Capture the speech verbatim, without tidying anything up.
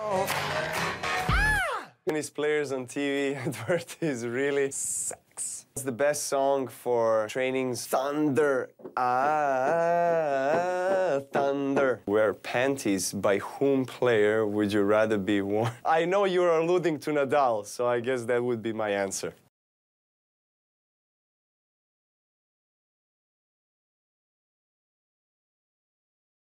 Tennis players on T V advert is really sex. It's the best song for trainings. Thunder, ah, thunder. Wear panties. By whom player would you rather be worn? I know you're alluding to Nadal, so I guess that would be my answer.